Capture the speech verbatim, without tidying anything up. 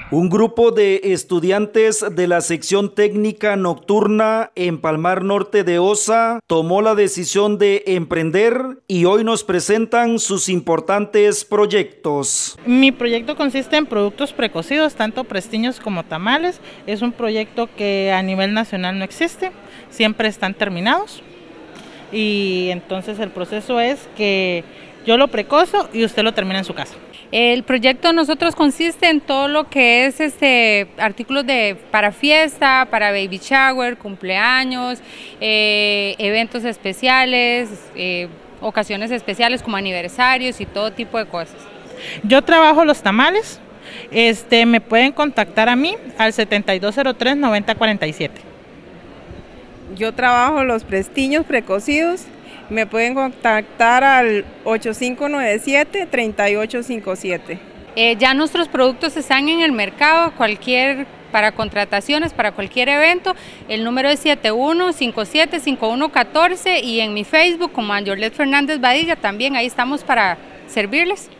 Un grupo de estudiantes de la sección técnica nocturna en Palmar Norte de Osa tomó la decisión de emprender y hoy nos presentan sus importantes proyectos. Mi proyecto consiste en productos precocidos, tanto prestiños como tamales. Es un proyecto que a nivel nacional no existe, siempre están terminados. Y entonces el proceso es que yo lo precozo y usted lo termina en su casa. El proyecto de nosotros consiste en todo lo que es este artículos de para fiesta, para baby shower, cumpleaños, eh, eventos especiales, eh, ocasiones especiales como aniversarios y todo tipo de cosas. Yo trabajo los tamales, este, me pueden contactar a mí al setenta y dos cero tres, noventa cuarenta y siete. Yo trabajo los prestiños precocidos. Me pueden contactar al ocho cinco nueve siete, tres ocho cinco siete. Eh, ya nuestros productos están en el mercado, cualquier para contrataciones, para cualquier evento. El número es siete uno cinco siete, cinco uno uno cuatro y en mi Facebook como Anjolet Fernández Badilla también, ahí estamos para servirles.